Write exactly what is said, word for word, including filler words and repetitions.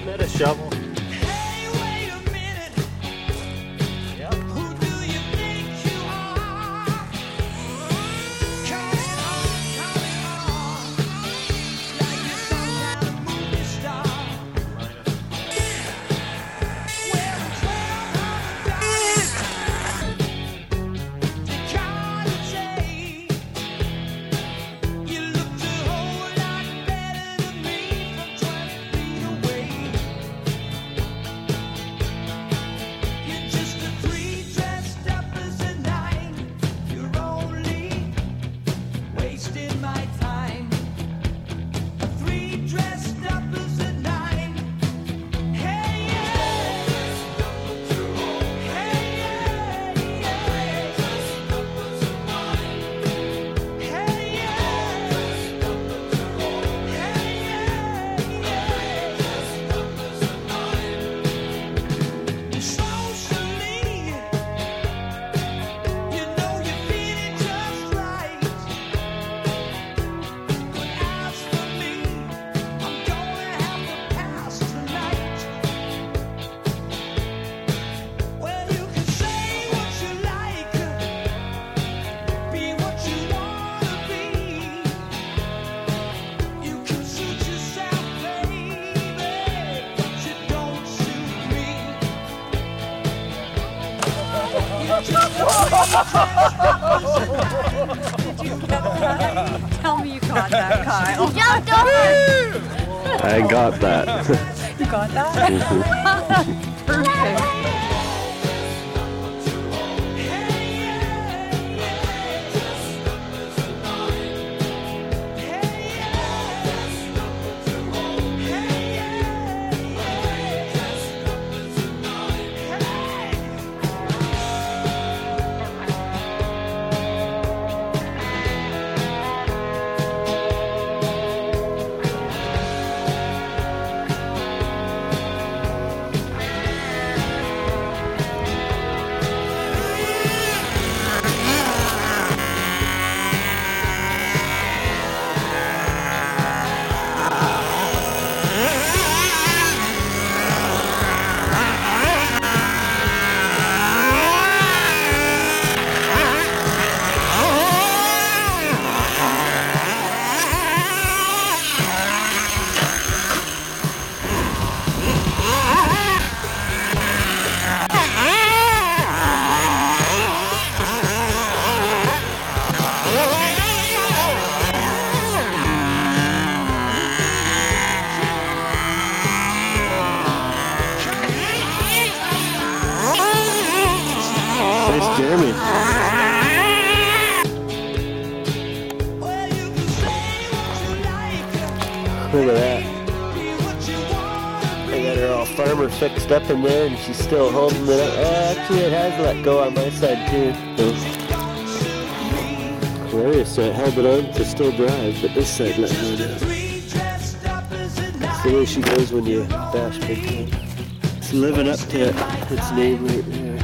that a shovel? Did you get that? Tell me you caught that, Kyle. You jumped over! I got that. You got that? Perfect. Jeremy. Look at that. I got her all farmer fixed up in there and she's still holding it up. Oh, actually it has let go on my side too. So, hilarious, so it held it on to still drive, but this side let go down. That's the way she goes when you bash big time. It's living up to its name right there.